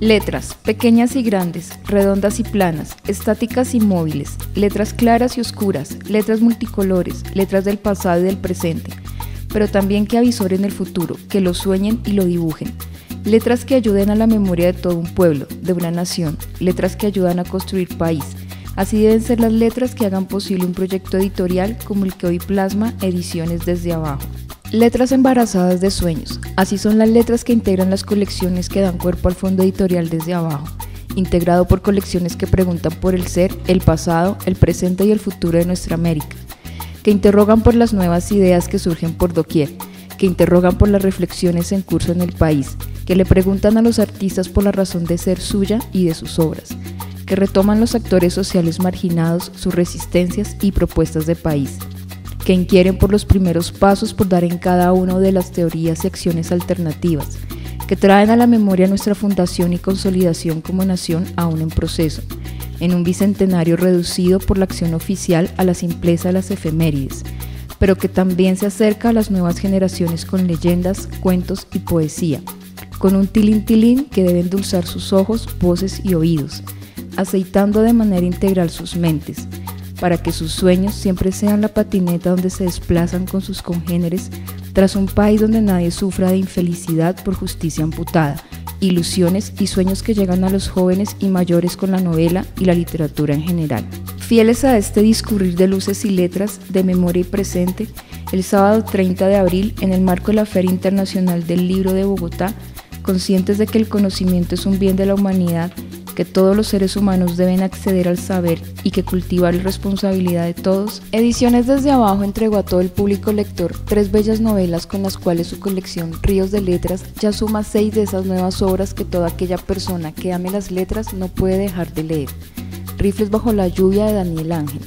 Letras, pequeñas y grandes, redondas y planas, estáticas y móviles, letras claras y oscuras, letras multicolores, letras del pasado y del presente, pero también que avisoren el futuro, que lo sueñen y lo dibujen. Letras que ayuden a la memoria de todo un pueblo, de una nación, letras que ayudan a construir país. Así deben ser las letras que hagan posible un proyecto editorial como el que hoy plasma Ediciones Desde Abajo. Letras embarazadas de sueños. Así son las letras que integran las colecciones que dan cuerpo al fondo editorial Desde Abajo, integrado por colecciones que preguntan por el ser, el pasado, el presente y el futuro de nuestra América, que interrogan por las nuevas ideas que surgen por doquier, que interrogan por las reflexiones en curso en el país, que le preguntan a los artistas por la razón de ser suya y de sus obras, que retoman los actores sociales marginados, sus resistencias y propuestas de país, que inquieren por los primeros pasos por dar en cada una de las teorías y acciones alternativas, que traen a la memoria nuestra fundación y consolidación como nación aún en proceso, en un bicentenario reducido por la acción oficial a la simpleza de las efemérides, pero que también se acerca a las nuevas generaciones con leyendas, cuentos y poesía, con un tilín que debe endulzar sus ojos, voces y oídos, aceitando de manera integral sus mentes, para que sus sueños siempre sean la patineta donde se desplazan con sus congéneres tras un país donde nadie sufra de infelicidad por justicia amputada, ilusiones y sueños que llegan a los jóvenes y mayores con la novela y la literatura en general. Fieles a este discurrir de luces y letras, de memoria y presente, el sábado 30 de abril, en el marco de la Feria Internacional del Libro de Bogotá, conscientes de que el conocimiento es un bien de la humanidad, que todos los seres humanos deben acceder al saber y que cultivar es responsabilidad de todos, Ediciones Desde Abajo entregó a todo el público lector 3 bellas novelas con las cuales su colección Ríos de Letras ya suma 6 de esas nuevas obras que toda aquella persona que ame las letras no puede dejar de leer. Rifles bajo la lluvia de Daniel Ángel,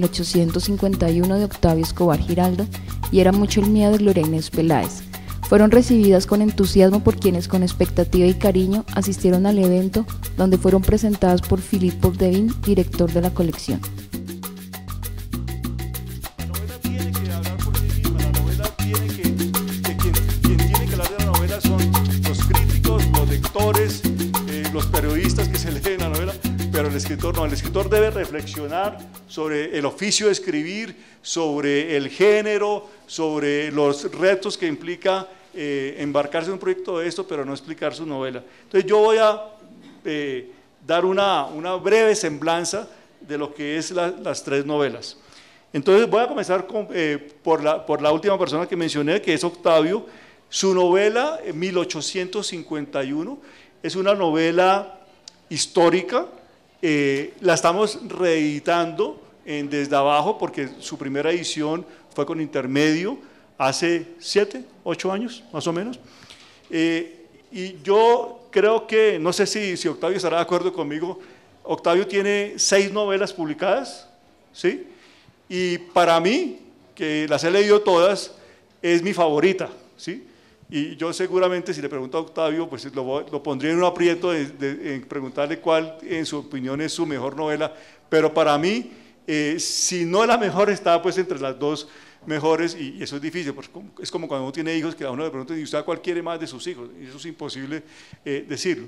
1851 de Octavio Escobar Giraldo y Era mucho el miedo de Gloria Inés Peláez. Fueron recibidas con entusiasmo por quienes con expectativa y cariño asistieron al evento donde fueron presentadas por Philippe Bourdevin, director de la colección. La novela tiene que hablar por sí misma, la novela tiene que quien tiene que hablar de la novela son los críticos, los lectores, los periodistas que se leen la novela, pero el escritor no, el escritor debe reflexionar sobre el oficio de escribir, sobre el género, sobre los retos que implica embarcarse en un proyecto de esto, pero no explicar su novela. Entonces yo voy a dar una breve semblanza de lo que es las 3 novelas. Entonces voy a comenzar por la última persona que mencioné, que es Octavio. Su novela, 1851, es una novela histórica, la estamos reeditando Desde Abajo porque su primera edición fue con Intermedio hace 7, 8 años más o menos, y yo creo que, no sé si Octavio estará de acuerdo conmigo, Octavio tiene 6 novelas publicadas, ¿sí? Y para mí, que las he leído todas, es mi favorita, ¿sí? Y yo seguramente si le pregunto a Octavio, pues lo pondría en un aprieto en preguntarle cuál en su opinión es su mejor novela, pero para mí, si no es la mejor, está pues entre las 2 mejores, y eso es difícil, porque es como cuando uno tiene hijos que a uno le preguntan, ¿y usted cuál quiere más de sus hijos? Y eso es imposible decirlo.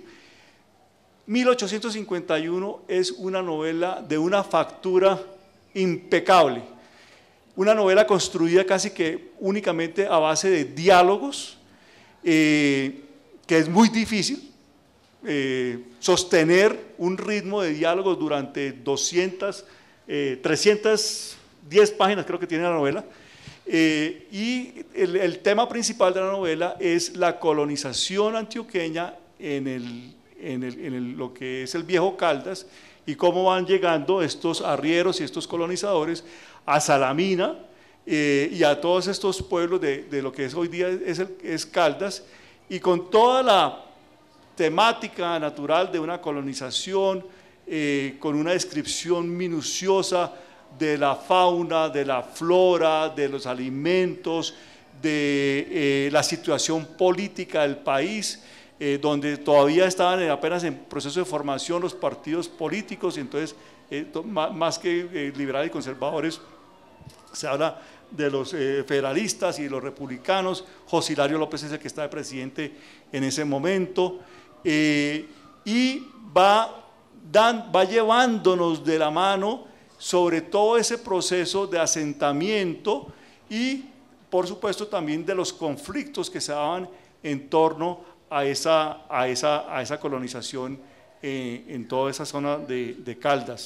1851 es una novela de una factura impecable, una novela construida casi que únicamente a base de diálogos, que es muy difícil sostener un ritmo de diálogos durante 310 páginas creo que tiene la novela, y el tema principal de la novela es la colonización antioqueña en lo que es el viejo Caldas y cómo van llegando estos arrieros y estos colonizadores a Salamina y a todos estos pueblos de lo que es hoy día es Caldas, y con toda la temática natural de una colonización, con una descripción minuciosa de la fauna, de la flora, de los alimentos, de la situación política del país, donde todavía estaban apenas en proceso de formación los partidos políticos, y entonces más que liberales y conservadores, se habla de los federalistas y los republicanos. José Hilario López es el que está de presidente en ese momento, y va llevándonos de la mano sobre todo ese proceso de asentamiento y, por supuesto, también de los conflictos que se daban en torno a esa colonización en toda esa zona de Caldas.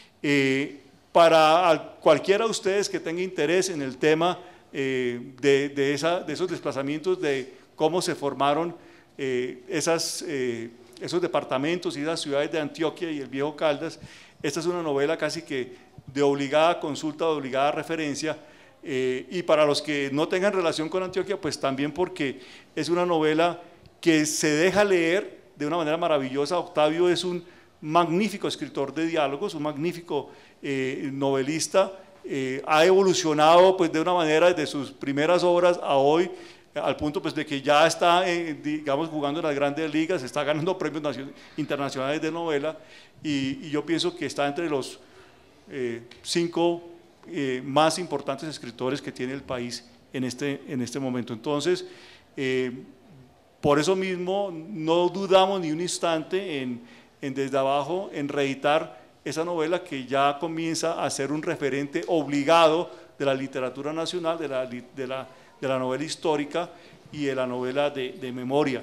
Para cualquiera de ustedes que tenga interés en el tema de esos desplazamientos, de cómo se formaron esos departamentos y esas ciudades de Antioquia y el Viejo Caldas, esta es una novela casi que de obligada consulta, de obligada referencia, y para los que no tengan relación con Antioquia, pues también porque es una novela que se deja leer de una manera maravillosa. Octavio es un magnífico escritor de diálogos, un magnífico novelista, ha evolucionado pues de una manera desde sus primeras obras a hoy, al punto pues de que ya está, digamos, jugando en las grandes ligas, está ganando premios internacionales de novela, y yo pienso que está entre los 5 más importantes escritores que tiene el país en este momento. Entonces, por eso mismo no dudamos ni un instante en Desde Abajo en reeditar esa novela que ya comienza a ser un referente obligado de la literatura nacional, de la novela histórica y de la novela de memoria.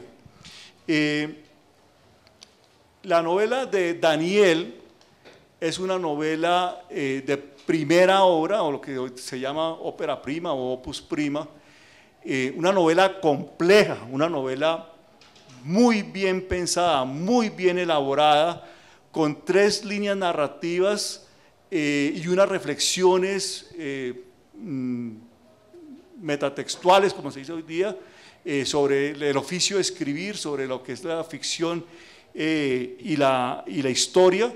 La novela de Daniel es una novela de primera obra, o lo que se llama ópera prima o opus prima, una novela compleja, una novela muy bien pensada, muy bien elaborada, con 3 líneas narrativas y unas reflexiones metatextuales, como se dice hoy día, sobre el oficio de escribir, sobre lo que es la ficción y la historia.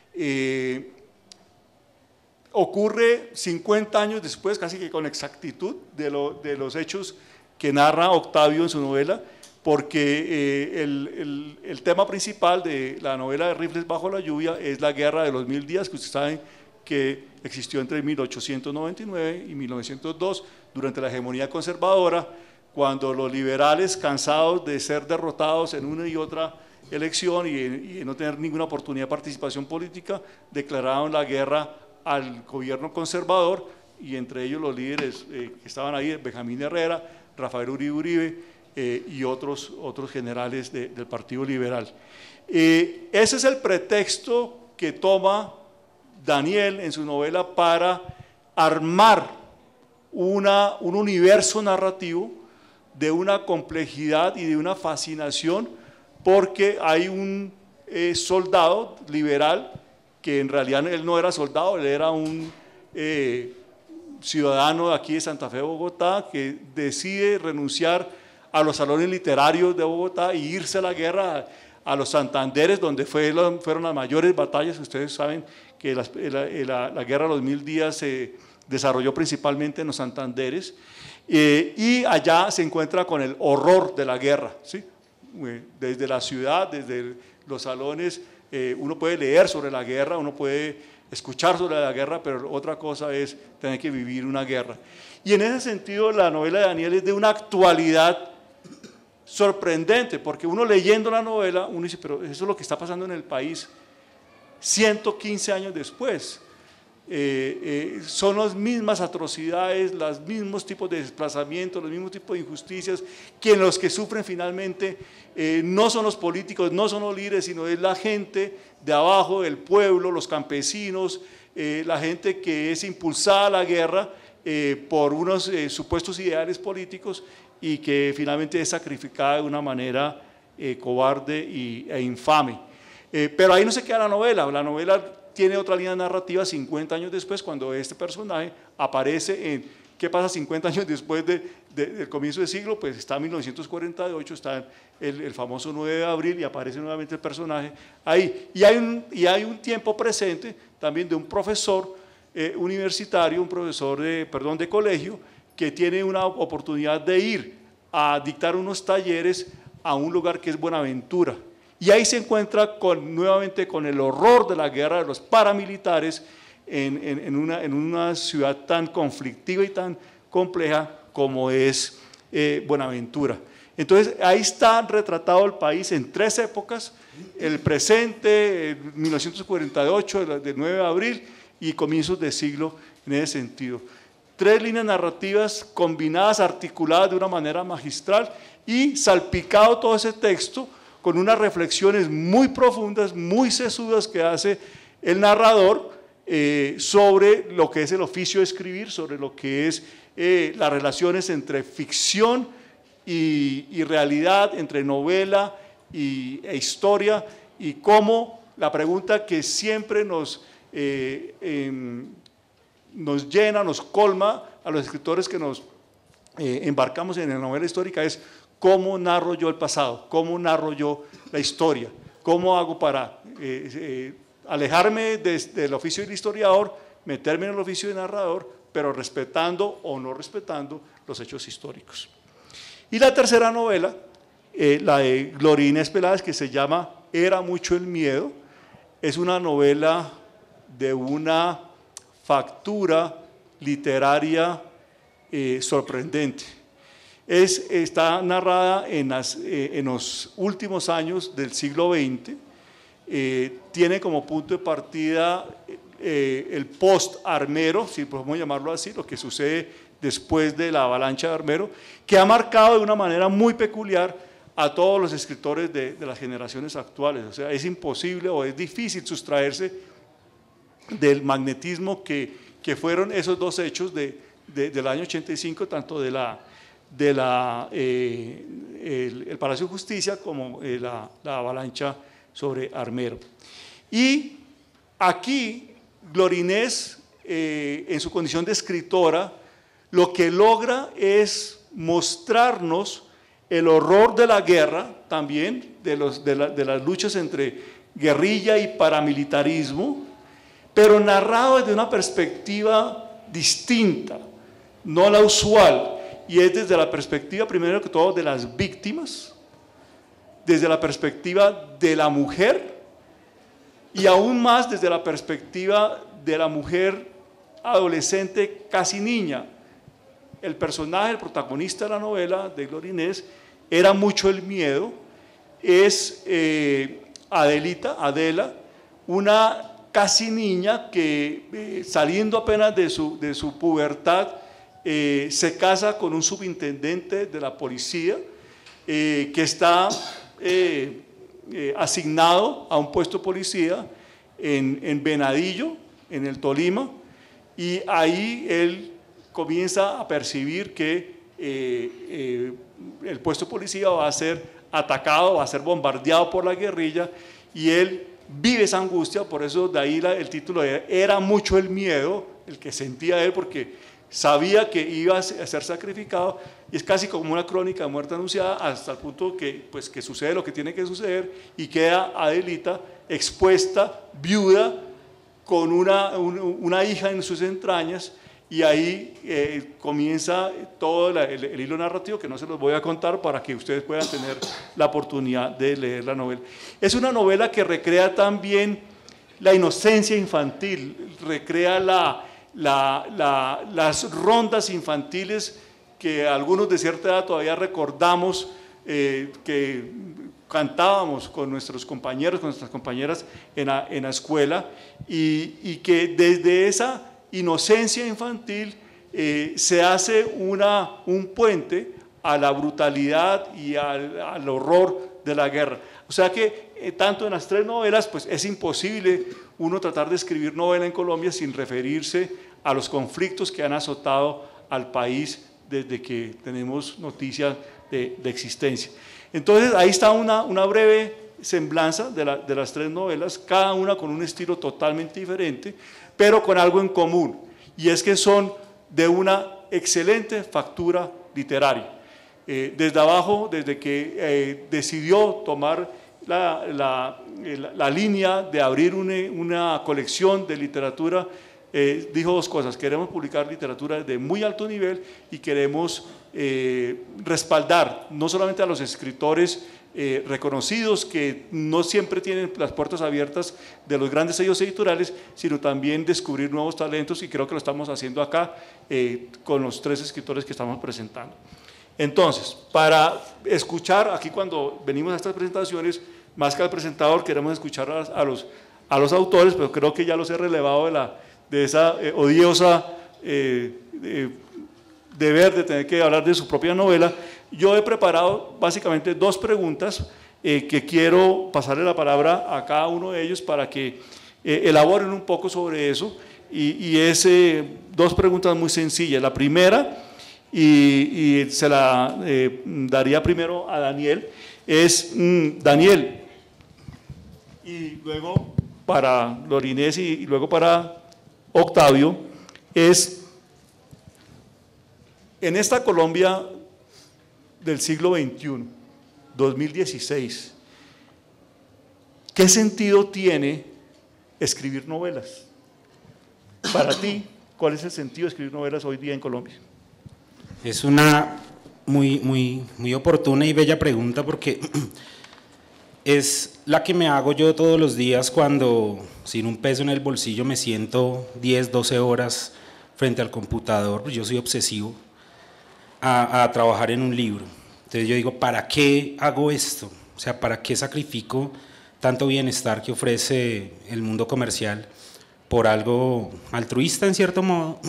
Ocurre 50 años después, casi que con exactitud, de los hechos que narra Octavio en su novela, porque el tema principal de la novela de Rifles bajo la lluvia es la Guerra de los 1000 días, que ustedes saben que existió entre 1899 y 1902, durante la hegemonía conservadora, cuando los liberales, cansados de ser derrotados en una y otra elección y no tener ninguna oportunidad de participación política, declararon la guerra al gobierno conservador, y entre ellos los líderes que estaban ahí, Benjamín Herrera, Rafael Uribe Uribe y otros generales del Partido Liberal. Ese es el pretexto que toma Daniel en su novela para armar un universo narrativo de una complejidad y de una fascinación, porque hay un soldado liberal que en realidad él no era soldado, él era un ciudadano de aquí de Santa Fe, Bogotá, que decide renunciar a los salones literarios de Bogotá y irse a la guerra, a los Santanderes, donde fueron las mayores batallas. Ustedes saben que la guerra de los 1000 días se desarrolló principalmente en los Santanderes, y allá se encuentra con el horror de la guerra, ¿sí? Desde la ciudad, desde los salones, uno puede leer sobre la guerra, uno puede escuchar sobre la guerra, pero otra cosa es tener que vivir una guerra. Y en ese sentido la novela de Daniel es de una actualidad sorprendente, porque uno leyendo la novela, uno dice, pero eso es lo que está pasando en el país 115 años después. Son las mismas atrocidades, los mismos tipos de desplazamientos, los mismos tipos de injusticias, que los que sufren finalmente no son los políticos, no son los líderes, sino es la gente de abajo, el pueblo, los campesinos, la gente que es impulsada a la guerra por unos supuestos ideales políticos y que finalmente es sacrificada de una manera cobarde e infame. Pero ahí no se queda la novela tiene otra línea narrativa 50 años después, cuando este personaje aparece en ¿qué pasa 50 años después del comienzo del siglo? Pues está en 1948, está el famoso 9 de abril y aparece nuevamente el personaje ahí. Y hay un tiempo presente también de un profesor universitario, un profesor de colegio, que tiene una oportunidad de ir a dictar unos talleres a un lugar que es Buenaventura. Y ahí se encuentra nuevamente con el horror de la guerra de los paramilitares en una ciudad tan conflictiva y tan compleja como es Buenaventura. Entonces, ahí está retratado el país en 3 épocas, el presente, 1948, del 9 de abril, y comienzos del siglo en ese sentido. 3 líneas narrativas combinadas, articuladas de una manera magistral y salpicado todo ese texto con unas reflexiones muy profundas, muy sesudas que hace el narrador sobre lo que es el oficio de escribir, sobre lo que es las relaciones entre ficción y realidad, entre novela e historia, y cómo la pregunta que siempre nos llena, nos colma a los escritores que nos embarcamos en la novela histórica es: ¿cómo narro yo el pasado? ¿Cómo narro yo la historia? ¿Cómo hago para alejarme del oficio del historiador, meterme en el oficio de narrador, pero respetando o no respetando los hechos históricos? Y la tercera novela, la de Gloria Inés Peláez, que se llama Era mucho el miedo, es una novela de una factura literaria sorprendente. Está narrada en los últimos años del siglo XX, tiene como punto de partida el post-Armero, si podemos llamarlo así, lo que sucede después de la avalancha de Armero, que ha marcado de una manera muy peculiar a todos los escritores de las generaciones actuales. O sea, es imposible o es difícil sustraerse del magnetismo que fueron esos 2 hechos del año 85, tanto el Palacio de Justicia como la avalancha sobre Armero. Y aquí Gloria Inés, en su condición de escritora, lo que logra es mostrarnos el horror de la guerra, también de las luchas entre guerrilla y paramilitarismo, pero narrado desde una perspectiva distinta, no la usual, y es desde la perspectiva, primero que todo, de las víctimas, desde la perspectiva de la mujer, y aún más desde la perspectiva de la mujer adolescente, casi niña. El personaje, el protagonista de la novela de Gloria Inés, Era mucho el miedo, es Adela, una casi niña que saliendo apenas de su pubertad se casa con un subintendente de la policía que está asignado a un puesto de policía en Venadillo, en el Tolima, y ahí él comienza a percibir que el puesto de policía va a ser atacado, va a ser bombardeado por la guerrilla, y él vive esa angustia. Por eso de ahí el título Era mucho el miedo, el que sentía él, porque sabía que iba a ser sacrificado, y es casi como una crónica de muerte anunciada, hasta el punto que sucede lo que tiene que suceder, y queda Adelita expuesta, viuda, con una hija en sus entrañas, y ahí comienza todo el hilo narrativo, que no se los voy a contar para que ustedes puedan tener la oportunidad de leer la novela. Es una novela que recrea también la inocencia infantil, recrea las rondas infantiles que algunos de cierta edad todavía recordamos, que cantábamos con nuestros compañeros, con nuestras compañeras en la escuela, y que desde esa inocencia infantil se hace un puente a la brutalidad y al horror de la guerra. O sea que tanto en las 3 novelas, pues es imposible uno tratar de escribir novela en Colombia sin referirse a los conflictos que han azotado al país desde que tenemos noticias de existencia. Entonces ahí está una breve semblanza de las 3 novelas, cada una con un estilo totalmente diferente, pero con algo en común, y es que son de una excelente factura literaria. Desde abajo, desde que decidió tomar la línea de abrir una colección de literatura, dijo 2 cosas: queremos publicar literatura de muy alto nivel y queremos respaldar no solamente a los escritores reconocidos, que no siempre tienen las puertas abiertas de los grandes sellos editoriales, sino también descubrir nuevos talentos, y creo que lo estamos haciendo acá con los 3 escritores que estamos presentando. Entonces, para escuchar, aquí cuando venimos a estas presentaciones, más que al presentador, queremos escuchar a los autores, pero creo que ya los he relevado de esa odiosa deber de tener que hablar de su propia novela. Yo he preparado básicamente dos preguntas que quiero pasarle la palabra a cada uno de ellos para que elaboren un poco sobre eso, y es dos preguntas muy sencillas. La primera, y se la daría primero a Daniel, es Daniel, y luego para Lorinés y luego para Octavio, es en esta Colombia del siglo XXI, 2016, ¿qué sentido tiene escribir novelas? Para ti, ¿cuál es el sentido de escribir novelas hoy día en Colombia? Es una muy oportuna y bella pregunta, porque es la que me hago yo todos los días cuando, sin un peso en el bolsillo, me siento 10, 12 horas frente al computador. Yo soy obsesivo a trabajar en un libro. Entonces yo digo, ¿para qué hago esto? O sea, ¿para qué sacrifico tanto bienestar que ofrece el mundo comercial por algo altruista en cierto modo?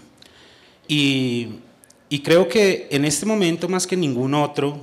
Y creo que en este momento, más que ningún otro,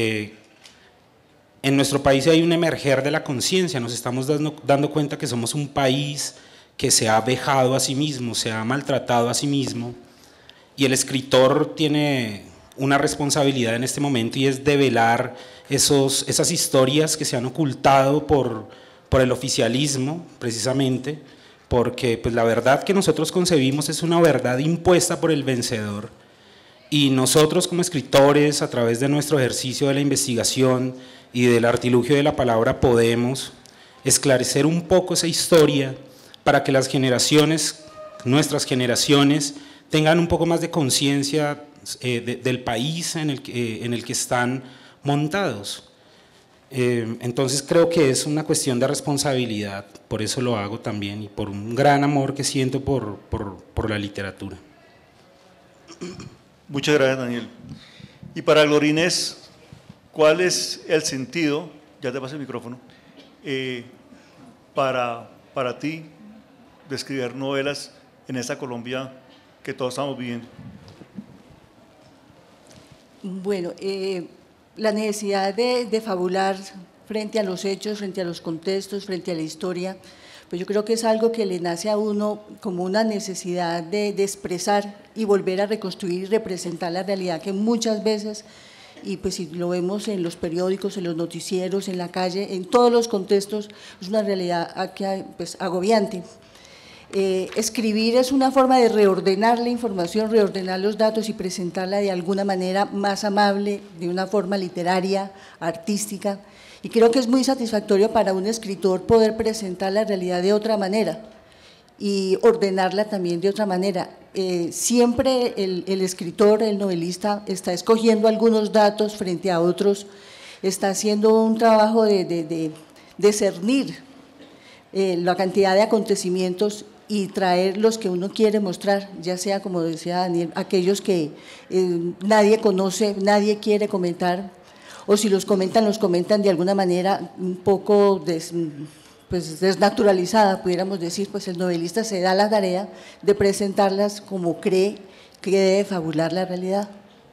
en nuestro país hay un emerger de la conciencia. Nos estamos dando cuenta que somos un país que se ha vejado a sí mismo, se ha maltratado a sí mismo, y el escritor tiene una responsabilidad en este momento, y es develar esas historias que se han ocultado por el oficialismo, precisamente, porque pues, la verdad que nosotros concebimos es una verdad impuesta por el vencedor, y nosotros como escritores, a través de nuestro ejercicio de la investigación y del artilugio de la palabra, podemos esclarecer un poco esa historia para que las generaciones, nuestras generaciones, tengan un poco más de conciencia del país en el que están montados. Entonces creo que es una cuestión de responsabilidad, por eso lo hago también, y por un gran amor que siento por la literatura. Muchas gracias, Daniel. Y para Lorinés, ¿cuál es el sentido, ya te paso el micrófono, para ti de escribir novelas en esta Colombia que todos estamos viviendo? Bueno, la necesidad de fabular frente a los hechos, frente a los contextos, frente a la historia, pues yo creo que es algo que le nace a uno como una necesidad de expresar y volver a reconstruir y representar la realidad que muchas veces, y pues si lo vemos en los periódicos, en los noticieros, en la calle, en todos los contextos, es una realidad pues, agobiante. Escribir es una forma de reordenar la información, reordenar los datos y presentarla de alguna manera más amable, de una forma literaria, artística, y creo que es muy satisfactorio para un escritor poder presentar la realidad de otra manera y ordenarla también de otra manera. Siempre el escritor, el novelista, está escogiendo algunos datos frente a otros, está haciendo un trabajo de discernir la cantidad de acontecimientos y traer los que uno quiere mostrar, ya sea, como decía Daniel, aquellos que nadie conoce, nadie quiere comentar, o si los comentan de alguna manera un poco desnaturalizada, pudiéramos decir, pues el novelista se da la tarea de presentarlas como cree que debe fabular la realidad.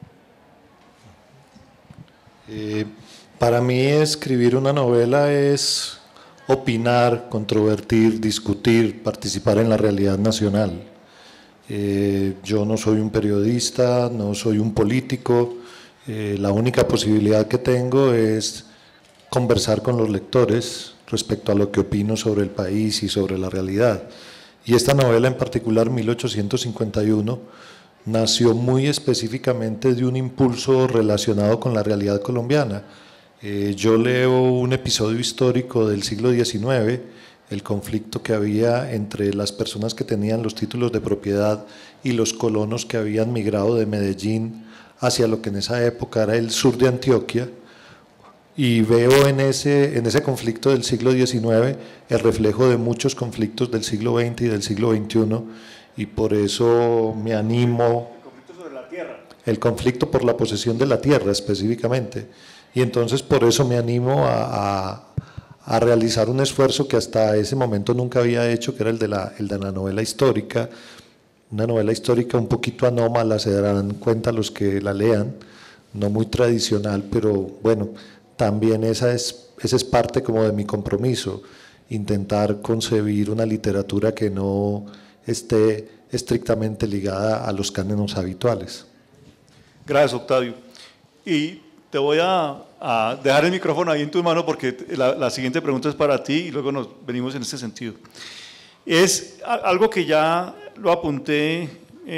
Para mí escribir una novela es opinar, controvertir, discutir, participar en la realidad nacional. Yo no soy un periodista, no soy un político, la única posibilidad que tengo es conversar con los lectores respecto a lo que opino sobre el país y sobre la realidad. Y esta novela en particular, 1851, nació muy específicamente de un impulso relacionado con la realidad colombiana. Yo leo un episodio histórico del siglo XIX, el conflicto que había entre las personas que tenían los títulos de propiedad y los colonos que habían migrado de Medellín hacia lo que en esa época era el sur de Antioquia, y veo en ese conflicto del siglo XIX el reflejo de muchos conflictos del siglo XX y del siglo XXI, y por eso me animo… El conflicto sobre la tierra. el conflicto por la posesión de la tierra específicamente. Y entonces por eso me animo a realizar un esfuerzo que hasta ese momento nunca había hecho, que era el de la novela histórica, una novela histórica un poquito anómala, se darán cuenta los que la lean, no muy tradicional, pero bueno, también esa es parte como de mi compromiso, intentar concebir una literatura que no esté estrictamente ligada a los cánones habituales. Gracias, Octavio. Y te voy a dejar el micrófono ahí en tu mano porque la siguiente pregunta es para ti y luego nos venimos en este sentido. Es algo que ya lo apunté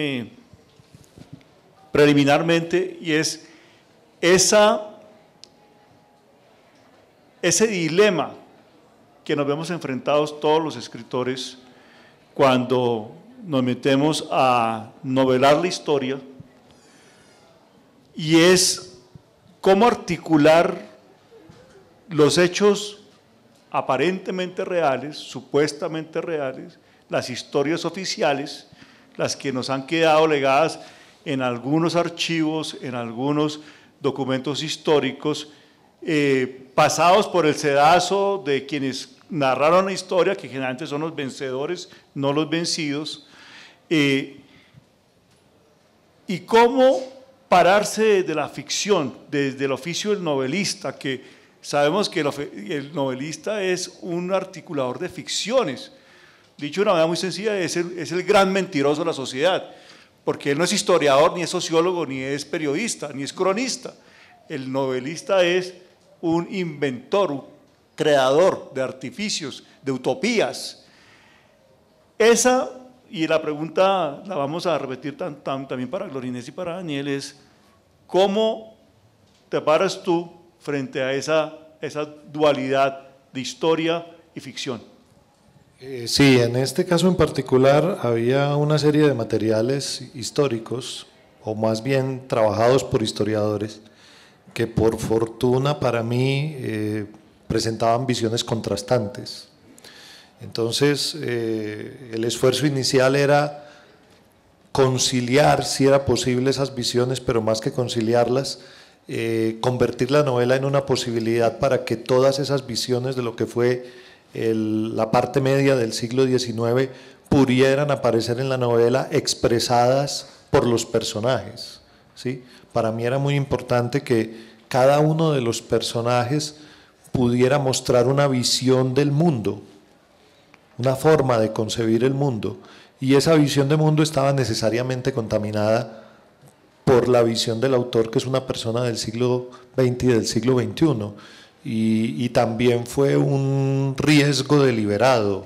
preliminarmente y es ese dilema que nos vemos enfrentados todos los escritores cuando nos metemos a novelar la historia, y es cómo articular los hechos aparentemente reales, supuestamente reales, las historias oficiales, las que nos han quedado legadas en algunos archivos, en algunos documentos históricos, pasados por el sedazo de quienes narraron la historia, que generalmente son los vencedores, no los vencidos, y cómo pararse de la ficción, desde el oficio del novelista, que sabemos que el novelista es un articulador de ficciones. Dicho de una manera muy sencilla, es el gran mentiroso de la sociedad, porque él no es historiador, ni es sociólogo, ni es periodista, ni es cronista. El novelista es un inventor, un creador de artificios, de utopías. Y la pregunta la vamos a repetir también para Glorinés y para Daniel, es ¿cómo te paras tú frente a esa dualidad de historia y ficción? Sí, en este caso en particular había una serie de materiales históricos, o más bien trabajados por historiadores, que por fortuna para mí presentaban visiones contrastantes. Entonces, el esfuerzo inicial era conciliar, si era posible, esas visiones, pero más que conciliarlas, convertir la novela en una posibilidad para que todas esas visiones de lo que fue la parte media del siglo XIX pudieran aparecer en la novela expresadas por los personajes, ¿sí? Para mí era muy importante que cada uno de los personajes pudiera mostrar una visión del mundo, una forma de concebir el mundo, y esa visión de mundo estaba necesariamente contaminada por la visión del autor, que es una persona del siglo XX y del siglo XXI, y también fue un riesgo deliberado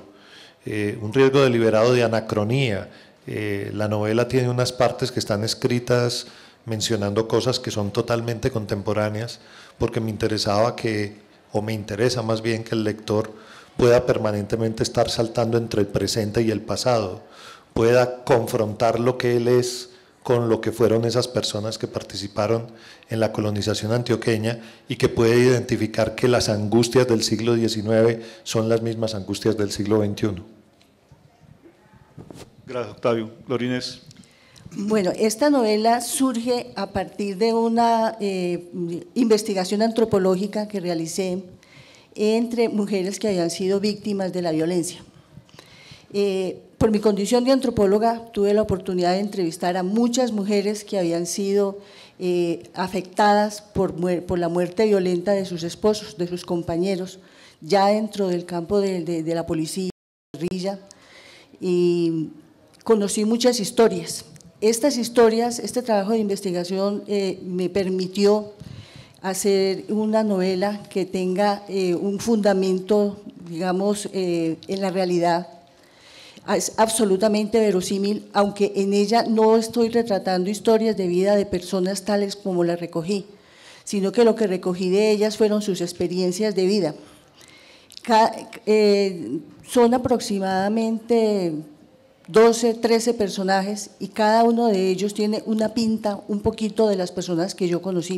de anacronía. La novela tiene unas partes que están escritas mencionando cosas que son totalmente contemporáneas, porque me interesa más bien que el lector pueda permanentemente estar saltando entre el presente y el pasado, pueda confrontar lo que él es con lo que fueron esas personas que participaron en la colonización antioqueña y que puede identificar que las angustias del siglo XIX son las mismas angustias del siglo XXI. Gracias, Octavio. Glorinés. Bueno, esta novela surge a partir de una investigación antropológica que realicé entre mujeres que habían sido víctimas de la violencia. Por mi condición de antropóloga tuve la oportunidad de entrevistar a muchas mujeres que habían sido afectadas por la muerte violenta de sus esposos, de sus compañeros, ya dentro del campo de la policía, de la guerrilla, y conocí muchas historias. Estas historias, este trabajo de investigación me permitió hacer una novela que tenga un fundamento, digamos, en la realidad. Es absolutamente verosímil, aunque en ella no estoy retratando historias de vida de personas tales como las recogí, sino que lo que recogí de ellas fueron sus experiencias de vida. Son aproximadamente 12, 13 personajes y cada uno de ellos tiene una pinta un poquito de las personas que yo conocí.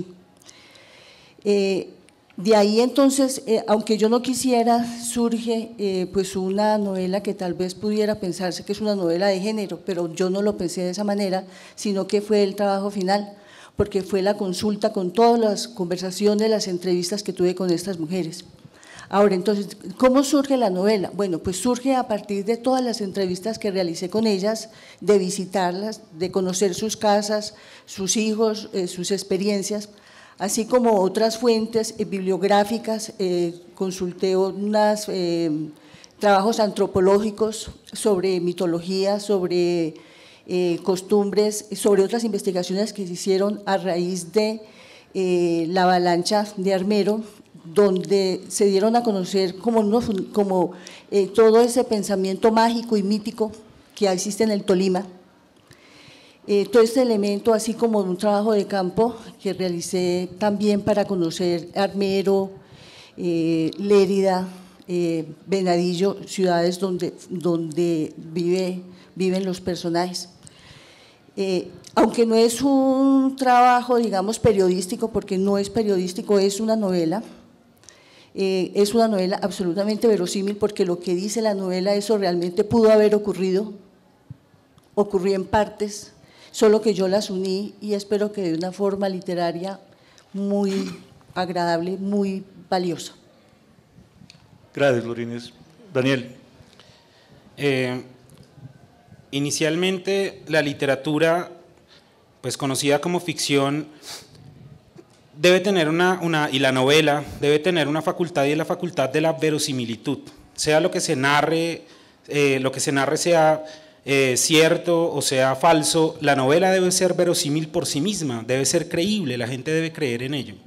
De ahí entonces, aunque yo no quisiera, surge pues una novela que tal vez pudiera pensarse que es una novela de género, pero yo no lo pensé de esa manera, sino que fue el trabajo final, porque fue la consulta con todas las conversaciones, las entrevistas que tuve con estas mujeres. Ahora, entonces, ¿cómo surge la novela? Bueno, pues surge a partir de todas las entrevistas que realicé con ellas, de visitarlas, de conocer sus casas, sus hijos, sus experiencias, así como otras fuentes bibliográficas. Consulté unos trabajos antropológicos sobre mitología, sobre costumbres, sobre otras investigaciones que se hicieron a raíz de la avalancha de Armero, donde se dieron a conocer todo ese pensamiento mágico y mítico que existe en el Tolima. Todo este elemento, así como un trabajo de campo que realicé también para conocer Armero, Lérida, Venadillo, ciudades donde viven los personajes. Aunque no es un trabajo, digamos, periodístico, porque no es periodístico, es una novela. Es una novela absolutamente verosímil, porque lo que dice la novela, eso realmente pudo haber ocurrido, ocurrió en partes, solo que yo las uní y espero que de una forma literaria muy agradable, muy valiosa. Gracias, Lorines. Daniel. Inicialmente la literatura, pues conocida como ficción, debe tener y la novela debe tener una facultad, y es la facultad de la verosimilitud. Sea lo que se narre sea cierto o sea falso, la novela debe ser verosímil por sí misma, debe ser creíble, la gente debe creer en ello.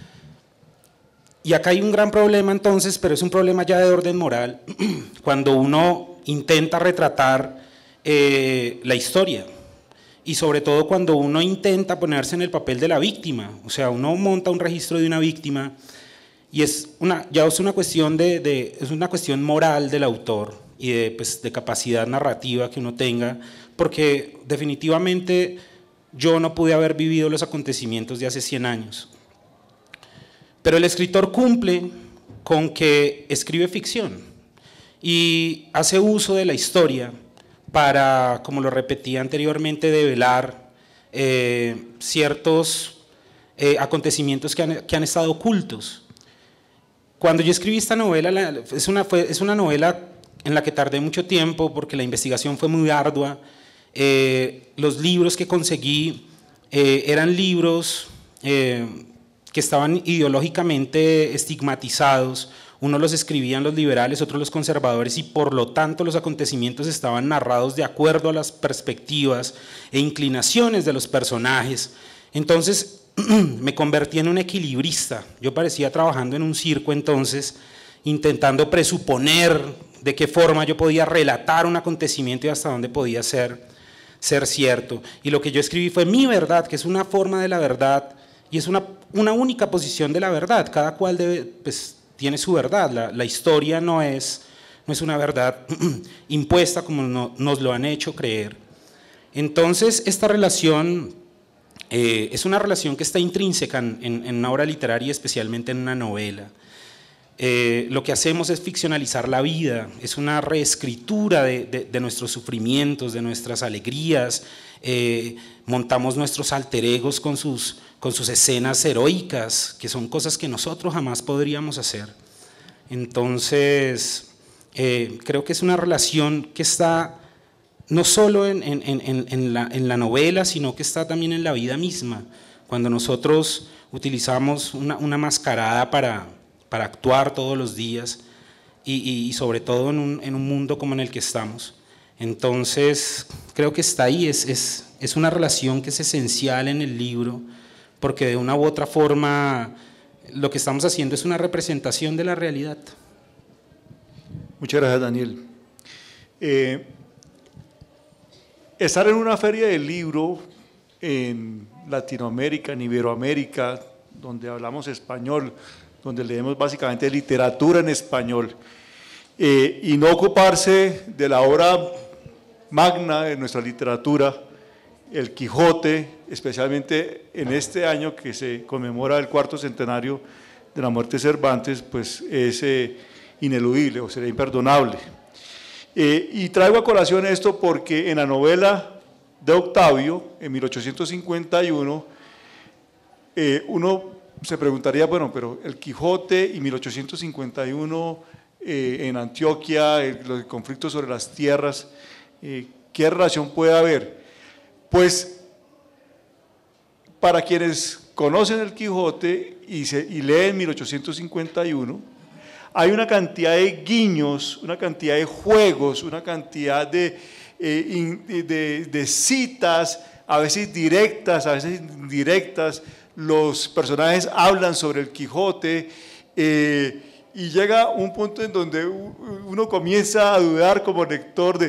Y acá hay un gran problema entonces, pero es un problema ya de orden moral, cuando uno intenta retratar la historia, y sobre todo cuando uno intenta ponerse en el papel de la víctima, o sea, uno monta un registro de una víctima y es una cuestión moral del autor y de capacidad narrativa que uno tenga, porque definitivamente yo no pude haber vivido los acontecimientos de hace 100 años. Pero el escritor cumple con que escribe ficción y hace uso de la historia para, como lo repetí anteriormente, develar ciertos acontecimientos que han estado ocultos. Cuando yo escribí esta novela, es una novela en la que tardé mucho tiempo porque la investigación fue muy ardua. Los libros que conseguí eran libros que estaban ideológicamente estigmatizados. Unos los escribían los liberales, otros los conservadores, y por lo tanto los acontecimientos estaban narrados de acuerdo a las perspectivas e inclinaciones de los personajes. Entonces me convertí en un equilibrista. Yo parecía trabajando en un circo entonces, intentando presuponer de qué forma yo podía relatar un acontecimiento y hasta dónde podía ser cierto. Y lo que yo escribí fue mi verdad, que es una forma de la verdad y es una única posición de la verdad. Cada cual tiene su verdad. La historia no es una verdad impuesta como nos lo han hecho creer. Entonces esta relación es una relación que está intrínseca en una obra literaria, especialmente en una novela. Lo que hacemos es ficcionalizar la vida, es una reescritura de nuestros sufrimientos, de nuestras alegrías, montamos nuestros alter egos con sus escenas heroicas, que son cosas que nosotros jamás podríamos hacer. Entonces, creo que es una relación que está no solo en la novela, sino que está también en la vida misma, cuando nosotros utilizamos una mascarada para actuar todos los días y sobre todo en un mundo como en el que estamos. Entonces, creo que está ahí, es una relación que es esencial en el libro, porque de una u otra forma lo que estamos haciendo es una representación de la realidad. Muchas gracias, Daniel. Estar en una feria del libro en Latinoamérica, en Iberoamérica, donde hablamos español, donde leemos básicamente literatura en español, y no ocuparse de la obra magna de nuestra literatura, El Quijote, especialmente en este año que se conmemora el 4º centenario de la muerte de Cervantes, pues es ineludible o sería imperdonable. Y traigo a colación esto porque en la novela de Octavio, en 1851, uno se preguntaría, bueno, pero el Quijote y 1851 en Antioquia, los conflictos sobre las tierras, ¿qué relación puede haber? Pues para quienes conocen el Quijote y leen 1851, hay una cantidad de guiños, una cantidad de juegos, una cantidad de citas, a veces directas, a veces indirectas. Los personajes hablan sobre el Quijote y llega un punto en donde uno comienza a dudar como lector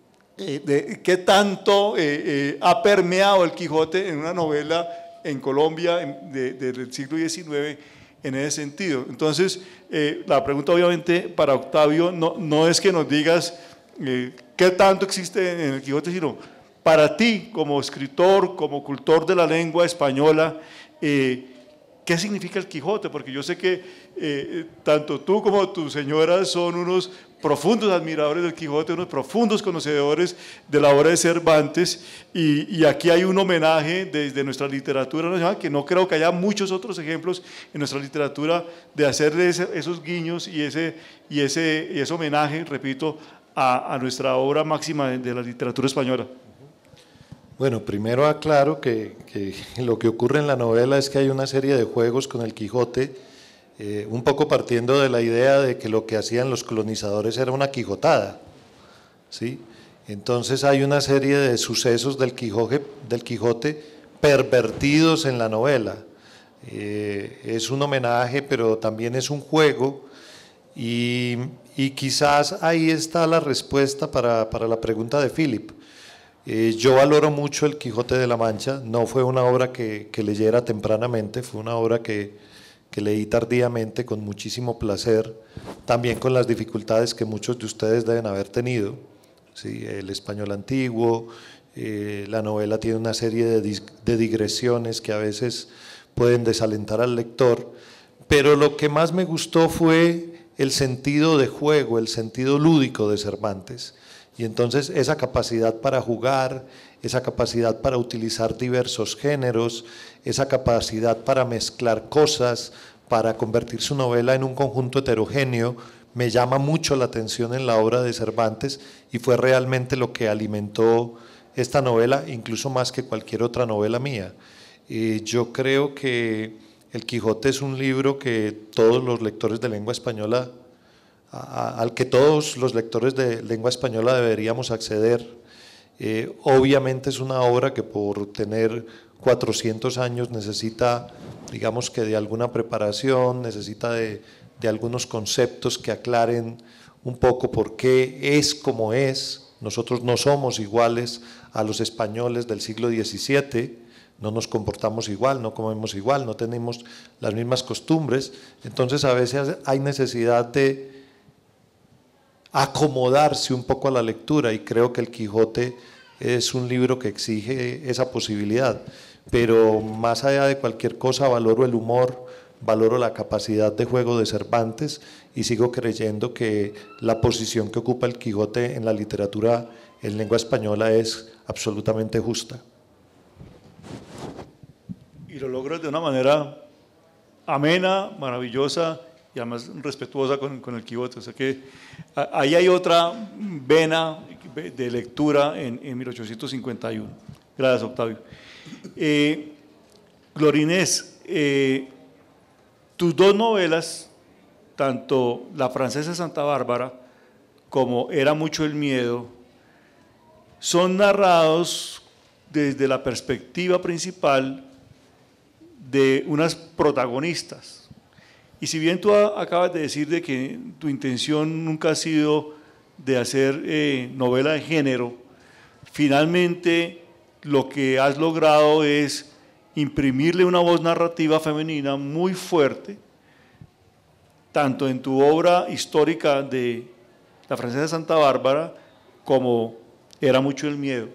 de qué tanto ha permeado el Quijote en una novela en Colombia del siglo XIX en ese sentido. Entonces, la pregunta obviamente para Octavio no es que nos digas qué tanto existe en el Quijote, sino para ti como escritor, como cultor de la lengua española, ¿qué significa el Quijote? Porque yo sé que tanto tú como tu señora son unos profundos admiradores del Quijote, unos profundos conocedores de la obra de Cervantes, y aquí hay un homenaje desde nuestra literatura nacional, que no creo que haya muchos otros ejemplos en nuestra literatura de hacerle esos guiños y ese homenaje, repito, a nuestra obra máxima de la literatura española. Bueno, primero aclaro que lo que ocurre en la novela es que hay una serie de juegos con el Quijote, un poco partiendo de la idea de que lo que hacían los colonizadores era una quijotada, ¿sí? Entonces hay una serie de sucesos del Quijote pervertidos en la novela. Es un homenaje, pero también es un juego, y quizás ahí está la respuesta para la pregunta de Philip. Yo valoro mucho el Quijote de la Mancha, no fue una obra que leyera tempranamente, fue una obra que leí tardíamente con muchísimo placer, también con las dificultades que muchos de ustedes deben haber tenido, ¿sí? El español antiguo, la novela tiene una serie de digresiones que a veces pueden desalentar al lector, pero lo que más me gustó fue el sentido de juego, el sentido lúdico de Cervantes. Y entonces esa capacidad para jugar, esa capacidad para utilizar diversos géneros, esa capacidad para mezclar cosas, para convertir su novela en un conjunto heterogéneo, me llama mucho la atención en la obra de Cervantes y fue realmente lo que alimentó esta novela, incluso más que cualquier otra novela mía. Yo creo que El Quijote es un libro que todos los lectores de lengua española, al que todos los lectores de lengua española deberíamos acceder. Obviamente es una obra que por tener 400 años necesita, digamos que de alguna preparación, necesita de algunos conceptos que aclaren un poco por qué es como es. Nosotros no somos iguales a los españoles del siglo XVII, no nos comportamos igual, no comemos igual, no tenemos las mismas costumbres, entonces a veces hay necesidad de acomodarse un poco a la lectura, y creo que El Quijote es un libro que exige esa posibilidad, pero más allá de cualquier cosa valoro el humor, valoro la capacidad de juego de Cervantes y sigo creyendo que la posición que ocupa El Quijote en la literatura en lengua española es absolutamente justa. Y lo logras de una manera amena, maravillosa y además respetuosa con El Quijote. O sea que ahí hay otra vena de lectura en 1851. Gracias, Octavio. Gloria Inés, tus dos novelas, tanto La francesa de Santa Bárbara como Era mucho el miedo, son narrados desde la perspectiva principal de unas protagonistas. Y si bien tú acabas de decir de que tu intención nunca ha sido de hacer novela de género, finalmente lo que has logrado es imprimirle una voz narrativa femenina muy fuerte, tanto en tu obra histórica de La francesa de Santa Bárbara como Era mucho el miedo.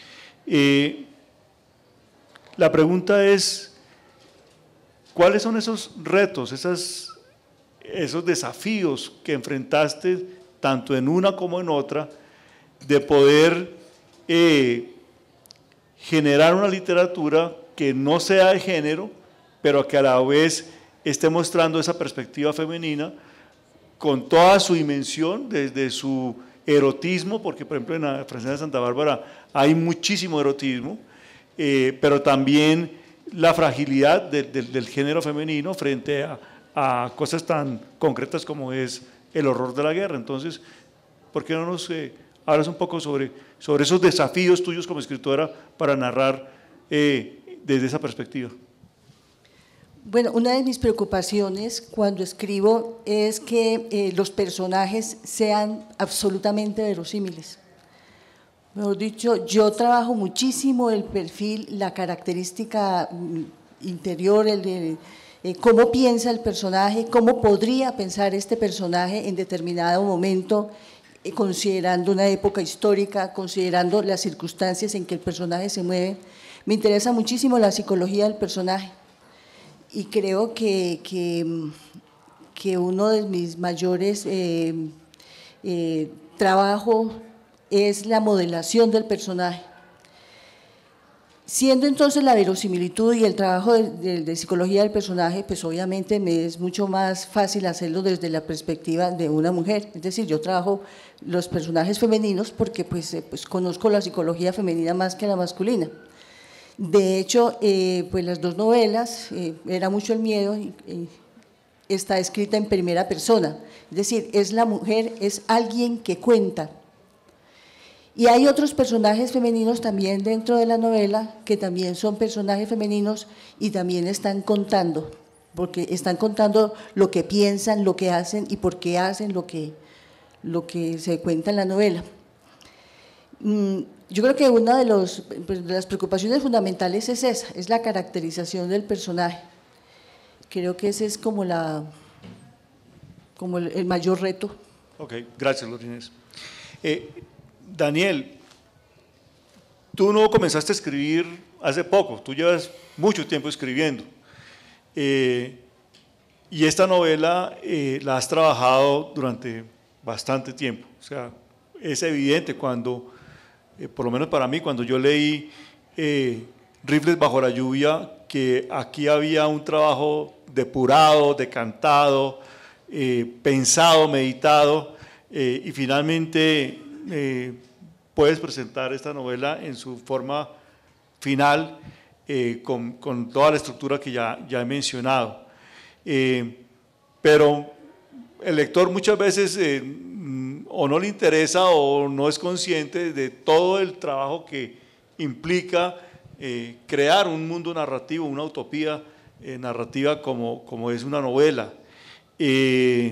La pregunta es, ¿cuáles son esos retos, esos desafíos que enfrentaste tanto en una como en otra, de poder generar una literatura que no sea de género, pero que a la vez esté mostrando esa perspectiva femenina con toda su dimensión, desde su erotismo, porque por ejemplo en la Francesa de Santa Bárbara hay muchísimo erotismo, pero también la fragilidad del género femenino frente a cosas tan concretas como es el horror de la guerra. Entonces, ¿por qué no nos hablas un poco sobre esos desafíos tuyos como escritora para narrar desde esa perspectiva? Bueno, una de mis preocupaciones cuando escribo es que los personajes sean absolutamente verosímiles. Mejor dicho, yo trabajo muchísimo el perfil, la característica interior, cómo piensa el personaje, cómo podría pensar este personaje en determinado momento, considerando una época histórica, considerando las circunstancias en que el personaje se mueve. Me interesa muchísimo la psicología del personaje. Y creo que uno de mis mayores trabajos es la modelación del personaje. Siendo entonces la verosimilitud y el trabajo de psicología del personaje, pues obviamente me es mucho más fácil hacerlo desde la perspectiva de una mujer. Es decir, yo trabajo los personajes femeninos porque pues conozco la psicología femenina más que la masculina. De hecho, pues las dos novelas, Era mucho el miedo, está escrita en primera persona, es decir, es la mujer, es alguien que cuenta. Y hay otros personajes femeninos también dentro de la novela que también son personajes femeninos y también están contando, porque están contando lo que piensan, lo que hacen y por qué hacen lo que se cuenta en la novela. Yo creo que una de las preocupaciones fundamentales es esa, es la caracterización del personaje. Creo que ese es como el mayor reto. Ok, gracias, Lorena Inés. Daniel, tú no comenzaste a escribir hace poco, tú llevas mucho tiempo escribiendo. Y esta novela la has trabajado durante bastante tiempo. O sea, es evidente cuando, por lo menos para mí, cuando yo leí Rifles bajo la lluvia, que aquí había un trabajo depurado, decantado, pensado, meditado, y finalmente puedes presentar esta novela en su forma final, con toda la estructura que ya he mencionado. Pero el lector muchas veces o no le interesa o no es consciente de todo el trabajo que implica crear un mundo narrativo, una utopía narrativa como es una novela. Y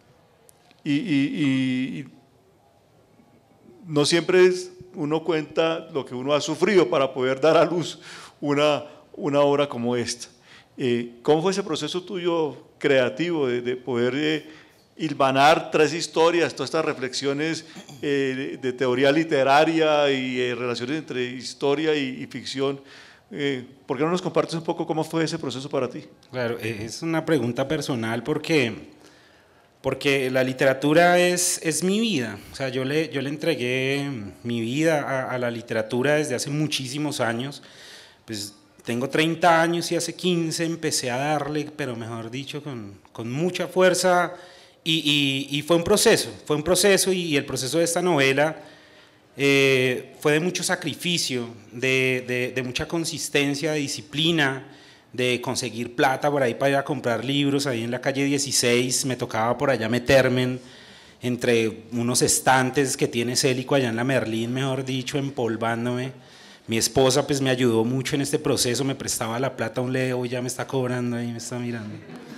no siempre uno cuenta lo que uno ha sufrido para poder dar a luz una obra como esta. ¿Cómo fue ese proceso tuyo creativo de poder hilvanar tres historias, todas estas reflexiones de teoría literaria y relaciones entre historia y ficción? ¿Por qué no nos compartes un poco cómo fue ese proceso para ti? Claro, es una pregunta personal porque la literatura es mi vida. O sea, yo le entregué mi vida a la literatura desde hace muchísimos años. Pues tengo 30 años y hace 15 empecé a darle, pero mejor dicho, con mucha fuerza, y fue un proceso, y el proceso de esta novela fue de mucho sacrificio, de mucha consistencia, de disciplina, de conseguir plata por ahí para ir a comprar libros. Ahí en la calle 16 me tocaba por allá meterme entre unos estantes que tiene Célico allá en la Merlín, mejor dicho, empolvándome. Mi esposa pues me ayudó mucho en este proceso, me prestaba la plata a un Leo y ya me está cobrando ahí, me está mirando.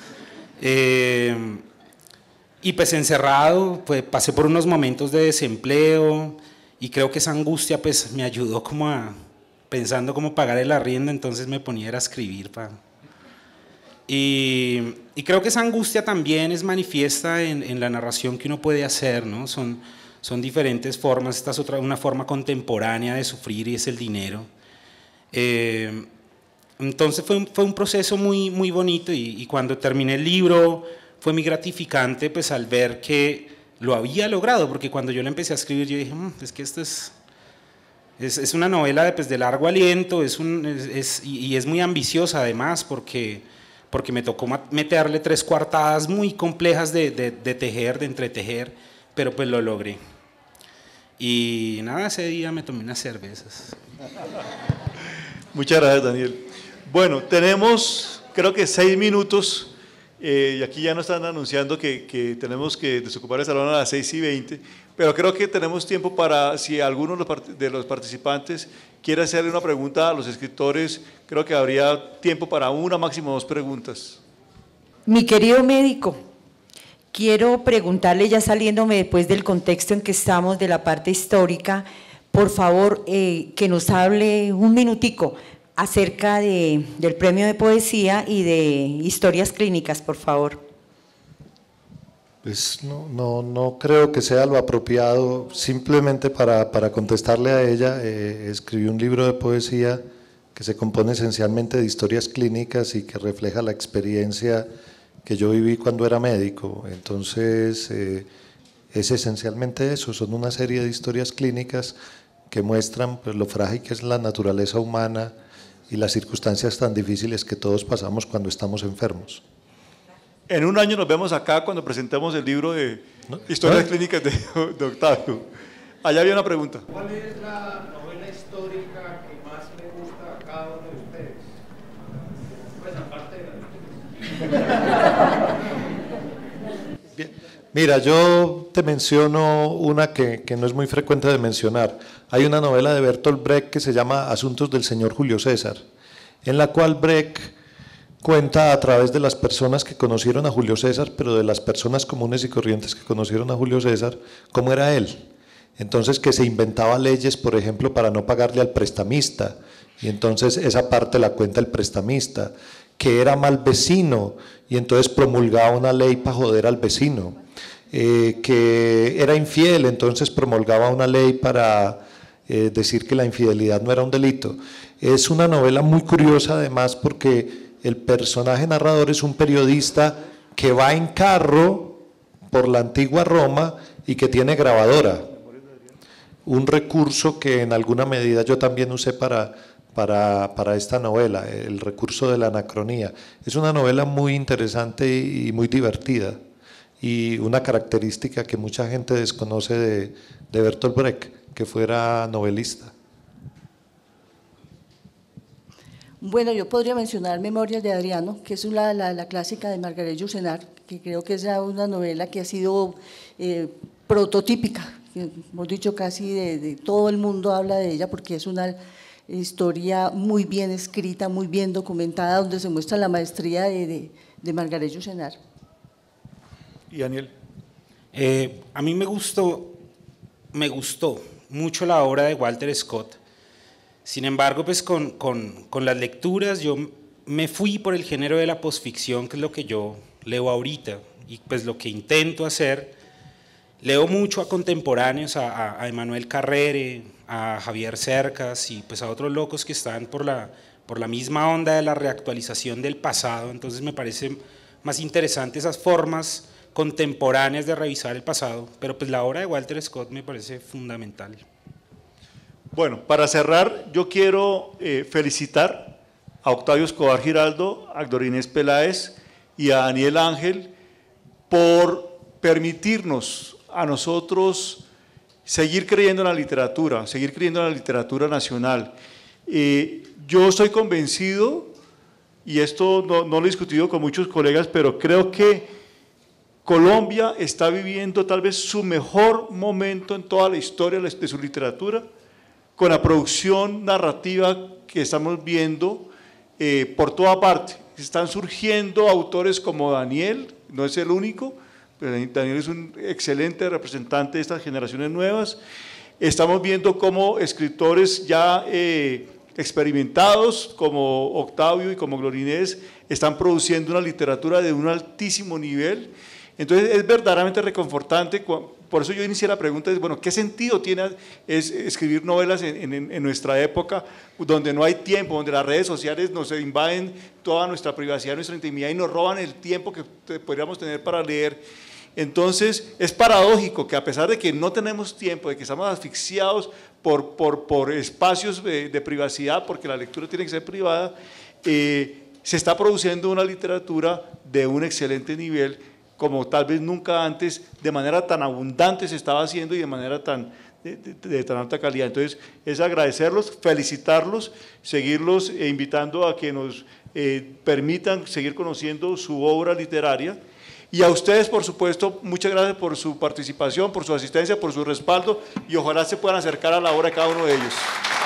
Y pues encerrado, pues pasé por unos momentos de desempleo, y creo que esa angustia pues me ayudó como pensando cómo pagar el arriendo, entonces me ponía a escribir. Y creo que esa angustia también es manifiesta en la narración que uno puede hacer, ¿no? Son diferentes formas. Esta es una forma contemporánea de sufrir, y es el dinero. Entonces fue un proceso muy, muy bonito, y cuando terminé el libro fue muy gratificante pues al ver que lo había logrado, porque cuando yo lo empecé a escribir yo dije, es que esto es una novela de largo aliento, y es muy ambiciosa además, porque porque me tocó meterle 3 cuartadas muy complejas de tejer, de entretejer, pero pues lo logré. Y nada, ese día me tomé unas cervezas. Muchas gracias, Daniel. Bueno, tenemos creo que 6 minutos, y aquí ya nos están anunciando que tenemos que desocupar el salón a las 6:20, pero creo que tenemos tiempo para, si alguno de los participantes quiere hacerle una pregunta a los escritores, creo que habría tiempo para una, máximo 2 preguntas. Mi querido médico, quiero preguntarle, ya saliéndome después del contexto en que estamos, de la parte histórica, por favor, que nos hable un minutico acerca del premio de poesía y de historias clínicas, por favor. Pues no creo que sea lo apropiado. Simplemente para contestarle a ella, escribí un libro de poesía que se compone esencialmente de historias clínicas y que refleja la experiencia que yo viví cuando era médico. Entonces, es esencialmente eso, son una serie de historias clínicas que muestran pues, lo frágil que es la naturaleza humana y las circunstancias tan difíciles que todos pasamos cuando estamos enfermos. En un año nos vemos acá cuando presentemos el libro de historias clínicas de Octavio. Allá había una pregunta. ¿Cuál es la novela histórica que más le gusta a cada uno de ustedes? Pues aparte de la... Bien. Mira, yo te menciono una que no es muy frecuente de mencionar. Hay una novela de Bertolt Brecht que se llama Asuntos del señor Julio César, en la cual Brecht cuenta a través de las personas que conocieron a Julio César, pero de las personas comunes y corrientes que conocieron a Julio César, cómo era él. Entonces que se inventaba leyes, por ejemplo, para no pagarle al prestamista, y entonces esa parte la cuenta el prestamista, que era mal vecino, y entonces promulgaba una ley para joder al vecino, que era infiel, entonces promulgaba una ley para decir que la infidelidad no era un delito. Es una novela muy curiosa además porque el personaje narrador es un periodista que va en carro por la antigua Roma y que tiene grabadora. Un recurso que en alguna medida yo también usé para esta novela, el recurso de la anacronía. Es una novela muy interesante y muy divertida y una característica que mucha gente desconoce de Bertolt Brecht, que fuera novelista. Bueno, yo podría mencionar Memorias de Adriano, que es la clásica de Margaret Yourcenar, que creo que es una novela que ha sido prototípica, que, hemos dicho casi de todo el mundo habla de ella, porque es una historia muy bien escrita, muy bien documentada, donde se muestra la maestría de Margaret Yourcenar. ¿Y Daniel? A mí me gustó mucho la obra de Walter Scott. Sin embargo, pues con las lecturas yo me fui por el género de la posficción, que es lo que yo leo ahorita, y pues lo que intento hacer, leo mucho a contemporáneos, a Emmanuel Carrere, a Javier Cercas y pues a otros locos que están por la misma onda de la reactualización del pasado. Entonces me parece más interesante esas formas contemporáneas de revisar el pasado, pero pues la obra de Walter Scott me parece fundamental. Bueno, para cerrar, yo quiero felicitar a Octavio Escobar Giraldo, a Gloria Inés Peláez y a Daniel Ángel por permitirnos a nosotros seguir creyendo en la literatura, seguir creyendo en la literatura nacional. Yo estoy convencido, y esto no lo he discutido con muchos colegas, pero creo que Colombia está viviendo tal vez su mejor momento en toda la historia de su literatura, con la producción narrativa que estamos viendo por toda parte. Están surgiendo autores como Daniel, no es el único, pero Daniel es un excelente representante de estas generaciones nuevas. Estamos viendo cómo escritores ya experimentados como Octavio y como Gloria Inés están produciendo una literatura de un altísimo nivel. Entonces es verdaderamente reconfortante. Por eso yo inicié la pregunta, bueno, ¿qué sentido tiene escribir novelas en nuestra época, donde no hay tiempo, donde las redes sociales nos invaden toda nuestra privacidad, nuestra intimidad y nos roban el tiempo que podríamos tener para leer? Entonces es paradójico que a pesar de que no tenemos tiempo, de que estamos asfixiados por espacios de privacidad, porque la lectura tiene que ser privada, se está produciendo una literatura de un excelente nivel, como tal vez nunca antes, de manera tan abundante se estaba haciendo y de manera de tan alta calidad. Entonces, es agradecerlos, felicitarlos, seguirlos invitando a que nos permitan seguir conociendo su obra literaria. Y a ustedes, por supuesto, muchas gracias por su participación, por su asistencia, por su respaldo, y ojalá se puedan acercar a la obra de cada uno de ellos.